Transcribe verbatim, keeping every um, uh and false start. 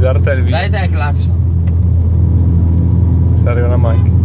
guidare te il video. Dai te il clacson. Se arriva una macchina.